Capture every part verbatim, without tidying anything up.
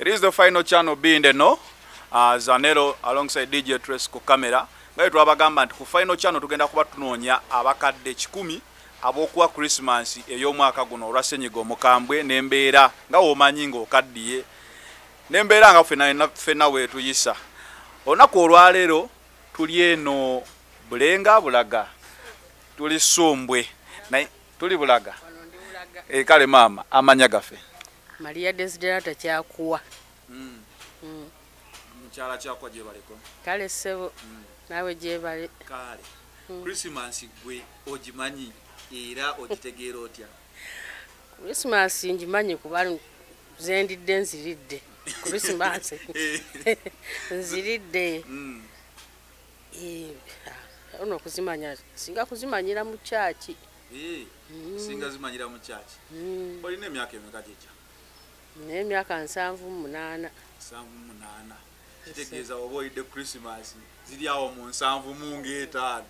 It is the final channel being the no. Uh, Zanero alongside D J Trace ku camera. Ngaye twabagamba nti ku final channel tugenda kuba tunoonya abakadde kikumi abokuwa Christmas ey'omwaka guno olwa ssenyiga omukambwe n'embeera nga womanyi ng'okaddiye n'embeera nga ffenna ffenna weetuyisa. Olunaku olwaleero tuli eno Bulenga Bulaga, tuli Sumbwe naye tuli Bulaga. E kale mama amanya gaffe Maria Desiderata Kyakuwa. Mm. Mm. Mchala Kyakuwa gye baliko. Kale sebo. Mm. Nawe gye bali. Kale. Mm. Christmas gwe ogimanyi era ogitegeera otya? Christmas ngimanyi kuba zendidde nziridde. Christmas. Nziridde. Mm. Eh, ono kuzimanya singa kuzimanyira mu church. Eh. Mm. Singa zimanyira mu church. Mm. Olina emyaka emeka jecha? N'emyaka nsanvu munana. Nsanvu munana. Kitegeeza oba oyidde Christmas ziri awo mu nsanvu mu ng'etaano.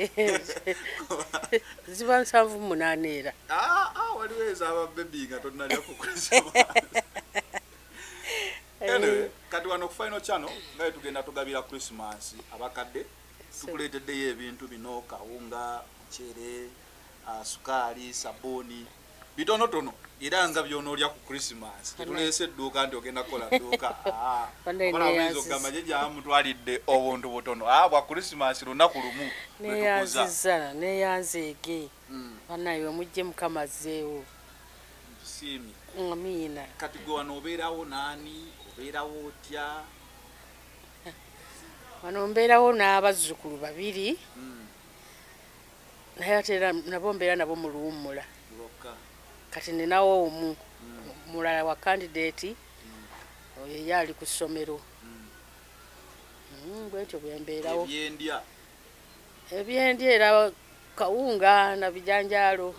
Ziba nsanvu munana era. Ah, ah, waliwo ezaba baby nga tonnalya ku Christmas. Anyway, kati wano ku final channel ngaye tugenda tugabira Christmas abakadde. Tukuleeteddeyo ebintu bino kawunga, mucere, uh, sukali, sabuni. Bitonotono era nga byonoolya ku Christmas. Tuleese edduuka nti ogenda kukola dduuka. Ah. Bana gamba gye gyamutwalidde obuntu butono. Ah, bwa Christmas lunaku lumu. Neyanziza, neyanzeege. Banayo mujje Mukama azzeewo. Tusiimi. Amiina. Kati gwe wano obeerawo naani? Obeerawo otya? Wano mbeerawo n'abazzukulu babiri. Naye ate era nabo mbeera nabo mu luwummula. Kati ninawo omu mulala wa candidate oyo yali ku ssomero. Bwetyo bwembeerawo. Ebyendya. Ebyendya era kawunga na bijanjaalo.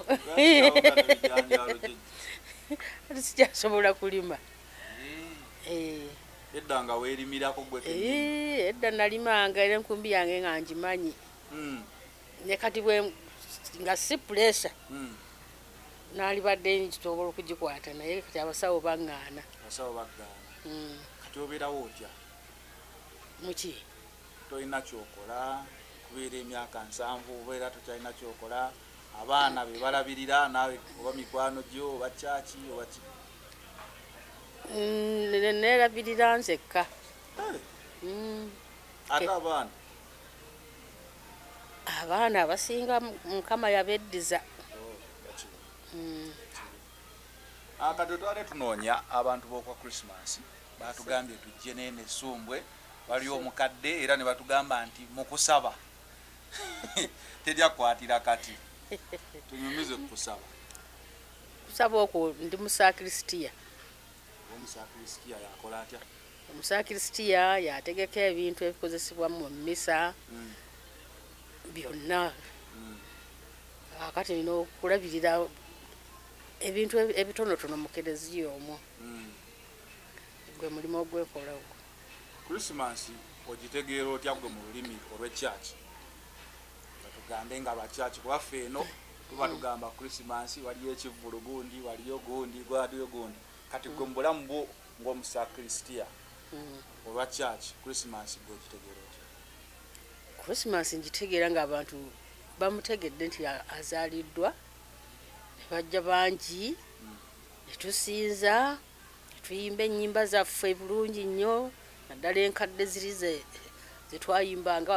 Ati sijasobola kulima. Eh. Edda nga weerimirako gwe kennyini. Eh, edda nalimanga era enkumbi yange nga ngimanyi. Ne kati bwe nga si pressure. Nali badde nkitobola okugikwata naye kati abasawo baŋŋaana. Abasawo baggaana. Kati obeerawo otya? Muki? Tolina kyokola, kubeera emyaka nsanvu obeera tokyalina kyokola, abaana be balabirira naawe oba mikwano gyo oba kyaki oba ki? Neerabirira nzekka. Ate abaana? Abaana abasinga Mukama yabeddiza. Akati twali tunoonya abantu b'okwa Christmas batugambye tujje n'ene Sumbwe waliyo omukadde era ne batugamba nti mukusaba teryakwatira kati tunyumize kusaba. Kusaba okwo ndi musakristiya. Omusakristiya yakola atya? Omusakristiya yategeka ebintu ebikozesebwa mu mmisa byonna. Akati nina okulabirira ebintu ebitonotono mu kereziya omwo. Gwe mulimo ogwekola ogwo. Christmas ogitegeera otya gwe mu lulimi olw'ekyaki? Batugambe nga bakyaki kuwaffe eno tuba tugamba Christmas waliyo ekivvulu gundi waliyo gundi gwaliyo gundi. Kati gwe mu bulamu bwo ng'omusakristiya olwa kyaki Christmas gwe ogitegeera otya? Christmas ngitegeera ng'abantu bamutegedde nti azaaliddwa ne bajja bangi ne tusinza ne tuyimba ennyimba zaffe bulungi nnyo naddala enkadde ziri ze twayimbanga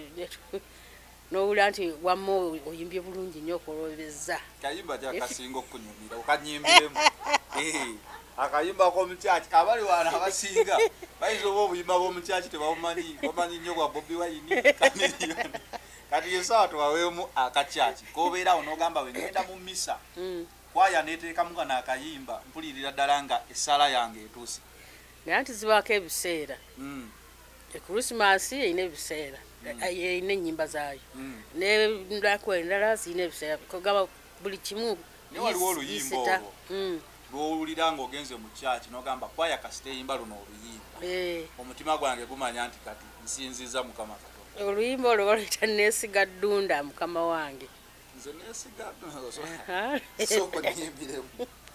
n'owulira nti wamma oyimbye bulungi nnyo okolobezza. Kayimba kyakasinga okunyumira okanyimbiremu. Akayimba k'omukyaki abali wano abasinga bayinza oba obuyimba bw'omukyaki tebabumanyi bamanyi nnyo bwa Bobi Wine Kamiliyoni. Kati yesawa tuwaweemu akakyaki k'obeerawo n'ogamba we ngenda mu mmisa kwaya neeteekamu kano akayimba mpulirira ddala nga essaala yange etuuse. Naye nti zibaako ebiseera. Christmas erina ebiseera erina ennyimba zaayo n'ennaku endala zirina ebiseera kogamba buli kimu. Naye waliwo oluyimba olwo lw'owulira ng'ogenze mu kyaki n'ogamba kwaya kasita eyimba luno oluyimba omutima gwange gumanya nti kati nsinziza Mukama Katonda. Oluyimba olwo baluyita neesiga ddunda Mukama wange. Nze neesiga ddunda soko nyimbiremu.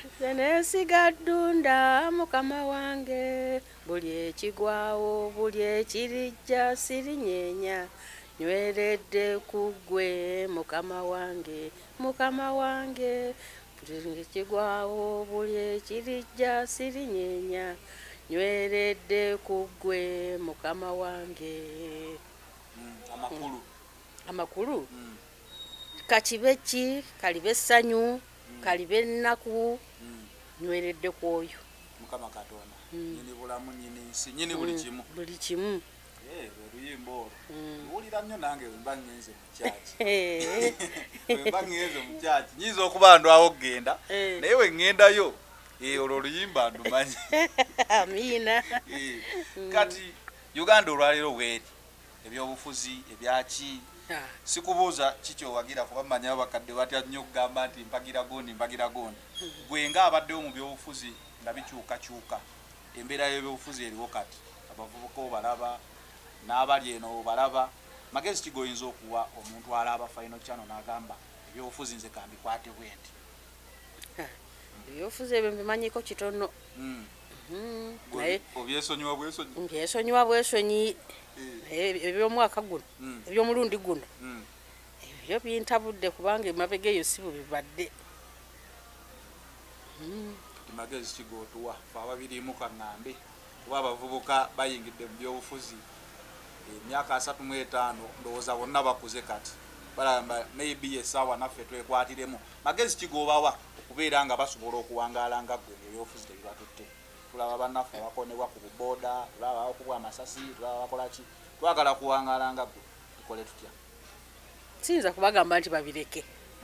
Senesiga ddunda mukama wange buli ekigwawo buli ekirijja sirinyeenya nyweredde ku ggwe mukama wange mukama wange buli ekigwawo buli ekirijja sirinyeenya nyweredde ku ggwe mukama wange. Amakulu amakulu kakibe ki kalibe essanyu kalibe ennaku nyweredde ku oyo mukama katonda nyini bulamu nyini nsi nyini buli kimu buli kimu. Oluyimba olwo owulira nnyo nange wemba ngenze mu kyaki wemba ngenze mu kyaki nyinza okuba ndwawo okgenda naye weŋŋendayo olwo oluyimba ndumanyi. Amiina. Kati Uganda olwaleero weeri ebyobufuzi ebyaki sikubuuza kikyowagira kuba mmanyayo bakadde batya nnyo okugamba nti mpagira gondi mpagira gondi gwe nga abaddewo mu byobufuzi nga bikyukakyuka embeera y'ebyobufuzi eriwo kati abavubuka obalaba n'abali eno obalaba magezi ki goyinza okuwa omuntu alaba Final Channel n'agamba ebyobufuzi nze kambikwate bwenti? Ebyobufuzi ebyo mbimanyiko kitono naye obyesonyiwa bwesonyi mbyesonyiwa bwesonyi ebyomwaka guno ebyomulundi guno ebyo bintabudde kubanga emabega eyo si bubibadde. Magezi kigotuwa fe ababirimu kaŋŋambe kuba abavubuka bayingidde mu byobufuzi emyaka asatu mu etaano ndowooza bonna bakuze kati balamba maybe essaawa naffe twekwatiremu. Magezi kigobawa okubeera nga basobola okuwangaala nga ggwe ebyobufuzi tebibatutte? Tulaba bannaffe abakonebwa ku bubooda, tulaba bakubwa amasasi, tulaba bakola ki, twagala kuwangaala nga ggwe tukole tutya? Siyinza kubagamba nti babireke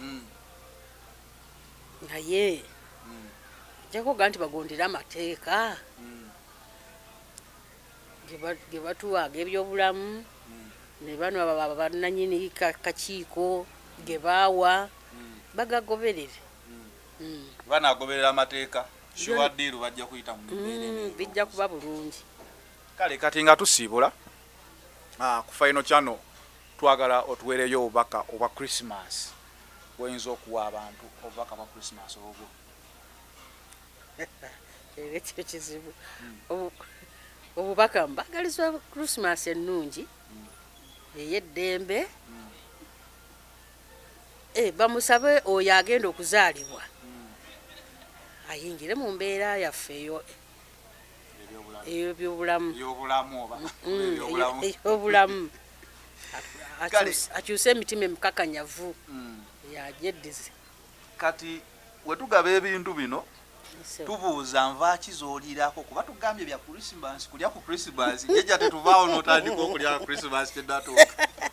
naye jakoga nti bagondera amateeka ge batuwaaga ebyobulamu ne bano bannannyini kakiiko ge baawa bagagoberere. Banaagoberera amateeka shuwaddiiru bajja kuyita mu mibeera bijja kuba bulungi. Kale kati nga tusiibula ku Final Channel twagala otuweereyo obubaka obwa Christmas bw'oyinza okuwa abantu obubaka bwa Christmas obwo. Ekyo kizibu. Obubaka mbagalizwa Christmas ennungi ey'eddembe bamusabe oyo agenda okuzaalibwa ayingire mu mbeera yaffe eyo eyobyobulamu ey'obulamu akyuse emitima emikakanyavu yagyeddize. Kati wetugaba ebintu bino tubuuza nvaaki zoolirako kuba tugambye bya Christmas kulya ku Christmas jejja tetuvaawo n'otandika okulya ku Christmas tedatuuka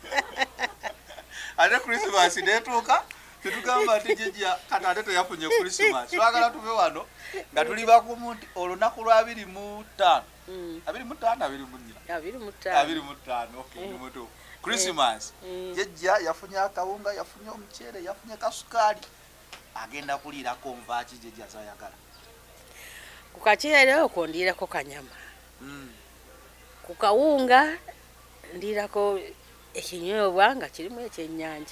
ate Christmas netuuka tetugamba nti jejja kati ate teyafunye Christmas. Twagala tuve wano nga tuli bakumu nti olunaku lwa abiri mu ttaano abiri mu ttaano abiri mu nnya abiri mu ttaano mutuufu Christmas jejja yafunye akawunga yafunye omuceere yafunye kasukaali agenda kuliirako nvaaki jejja zayagala. Ku kaceere okwo ndiirako kanyama ku kawunga ndiirako ekinywebwa nga kirimu ekyennyanja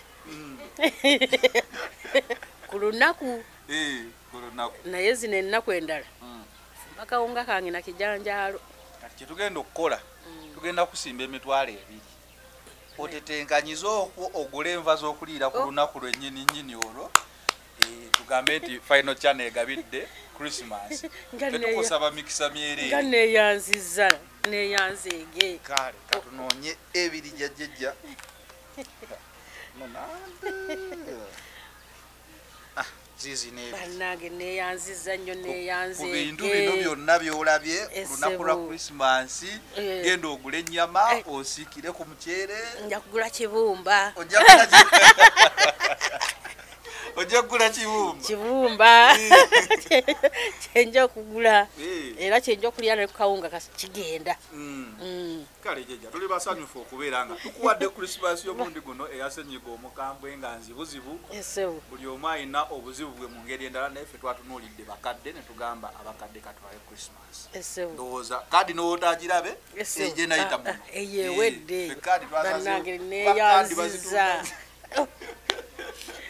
ku lunaku naye zino ennaku endala fumba kawunga kange na kijanjaalo. Kati kyetugenda okukola tugenda kusimba emitwalo ebiri otetenkanyiza okwo ogule enva z'okuliira ku lunaku lwennyini nnyini olwo tugambe nti Final Channel egabidde Christmas tetukusaba mikisa myereere nga neeyanziza neeyanzeege. Kale katunoonye ebiri jjajjajja bannange neeyanziza nnyo neeyanzeege. Ku bintu bino byonna by'olabye ku lunaku lwa Christmas genda ogula ennyama osiikire ku muceere nja kugula kibumba ojja kugula kibumba kibumba kyenja okugula era kyenja okulya ne kawunga kigenda. Kale jjajja tuli basanyufu okubeera nga tukuwadde Christmas y'omundi guno eyasenyiga omukambwe nga nzibuzibu buli omu alina obuzibu bwe mu ngeri endala naye ffe twatunuulidde bakadde ne tugamba abakadde katwaye Christmas. Ndowooza kadi n'owootagirabe ejje nayita muno eyewedde bannange neeyanziza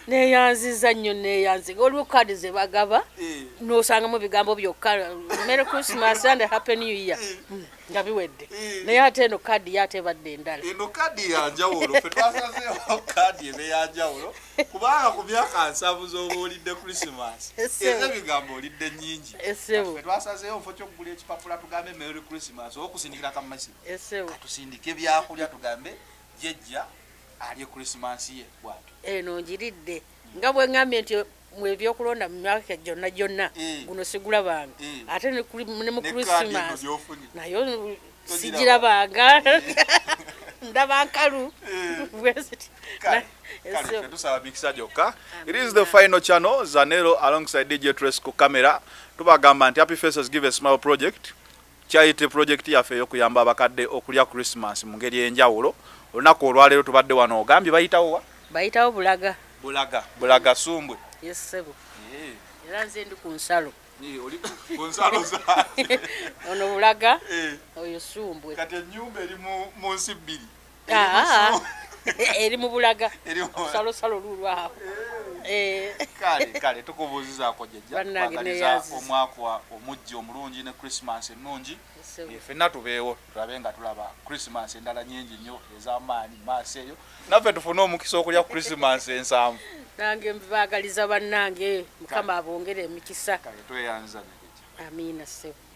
neyanziza nnyo neyanziga oliwo kadi ze bagaba Eh. n'osangamu bigambo byokka Merry Christmas and Happy New Year Mm, nga biwedde Eh. naye ate eno kadi yatebadde endala eno kadi yanjawulo ffe twasazeewo kadi ebe yanjawulo kubanga ku myaka nsavu z'oba olidde Christmas Essebo. ezo ebigambo olidde nnyingi Essebo. ffe twasazeewo nfo kyokugula ekipapula tugambe Merry Christmas oba okusindikira kamasi Essebo tusindike ebyakulya tugambe jjajja alye Christmas ye bw'atyo eno njiridde nga bwe ŋŋambye nti mwe ebyokulonda mu myaka gyonna gyonna Eh. guno sigulabanga Eh. ate ne kuri- ne mu ne kadi eno Christmas gy'ofunye nayo sigirabanga ndaba nkalu bweziti Kale, kale, ffe tusaba mikisa gyokka. It is the final channel, Zanero alongside D J Trace ku camera. Tubagamba nti Happy Faces Give a Smile project. Kyayite project yaffe ey'okuyamba abakadde okulya Christmas mu ngeri enjawulo. Olunaku olwaleero tubadde wano ogambye bayitawo wa? bayitawo bulaga Bulaga, Bulaga Sumbwe. yesebo Eh, era nze ndi ku nsalo ni oli ku nsalo zaate. ono bulaga Eh, oyo sumbwe kati ennyumba eri mu mu nsi bbiri. Ah, eri mu bulaga Eri mu- salosalo lulwawo Eh. Kale, kale tukubuuzizaako jjajja. Bannange Twagaliza neeyanziza. omwaka omujja omulungi ne Christmas ennungi. Yesebo. Eh, ffenna tubeewo tulabe nga tulaba Christmas endala nnyingi nnyo ez'amaanyi maaso eyo naffe tufune omukisa okulya Christmas ensanvu. nange mbaagaliza bannange mukama abongere emikisa Kale tweyanza ne jjajja. amiina ssebo